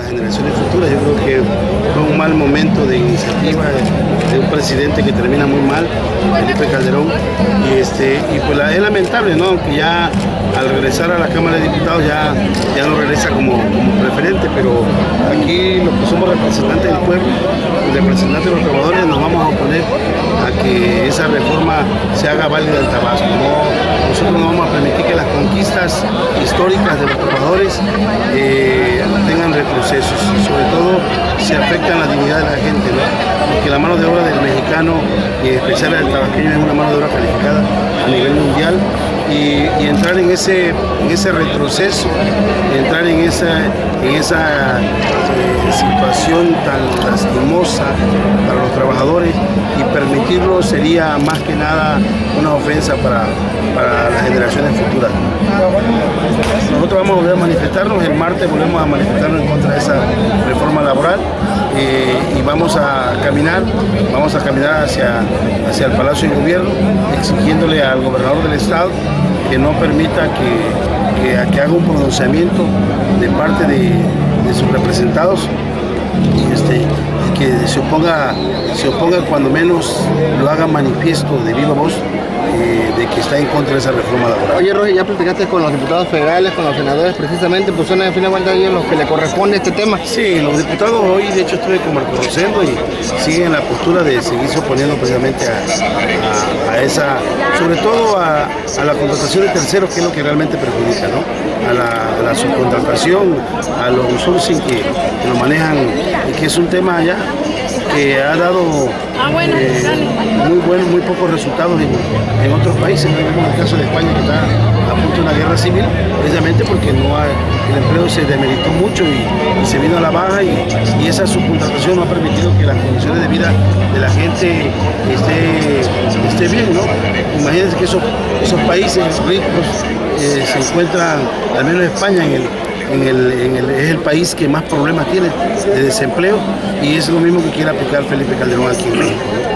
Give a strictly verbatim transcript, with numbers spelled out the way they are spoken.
las generaciones futuras. Yo creo que fue un mal momento de iniciativa de un presidente que termina muy mal, Felipe Calderón, y, este, y pues la, es lamentable, ¿no? Que ya al regresar a la Cámara de Diputados ya, ya no regresa como, como preferente, pero aquí los que somos representantes del pueblo, representantes de los trabajadores, nos vamos a oponer a que esa reforma se haga válida en Tabasco. ¿No? Nosotros no vamos a permitir que las conquistas históricas de los trabajadores eh, tengan retrocesos, y sobre todo se afectan la dignidad de la gente, ¿no? Porque la mano de obra del mexicano, y en especial del tabasqueño, es una mano de obra calificada a nivel mundial, y, y entrar en ese, en ese retroceso, entrar en esa, en esa eh, situación tan lastimosa para los trabajadores y permitirlo sería más que nada una ofensa para, para las generaciones futuras. Nosotros vamos a volver a manifestarnos, el martes volvemos a manifestarnos en contra de esa reforma laboral eh, y vamos a caminar, vamos a caminar hacia, hacia el Palacio de Gobierno, exigiéndole al gobernador del estado que no permita que, que, que haga un pronunciamiento de parte de, de sus representados y este, que se oponga, se oponga cuando menos lo haga manifiesto de viva voz eh, de que está en contra de esa reforma laboral. Oye, Roger, ya platicaste con los diputados federales, con los senadores, precisamente, pues son al final de cuentas ellos los que le corresponde este tema. Sí, los diputados hoy, de hecho, estuve con Marco Rosendo y siguen la postura de seguirse oponiendo precisamente a, a, a esa, sobre todo a, a la contratación de terceros, que es lo que realmente perjudica, ¿no? A la, a la subcontratación, a los outsourcing que, que lo manejan, y que es un tema ya que ha dado ah, bueno, eh, muy buenos, muy pocos resultados en, en otros países, ¿no? Como el caso de España, que está a punto de una guerra civil, precisamente porque no hay, el empleo se demeritó mucho y, y se vino a la baja, y, y esa subcontratación no ha permitido que las condiciones de vida de la gente esté, esté bien, ¿no? Imagínense que esos, esos países ricos eh, se encuentran, al menos España, en el En el, en el, es el país que más problemas tiene de desempleo, y es lo mismo que quiere aplicar Felipe Calderón aquí en México.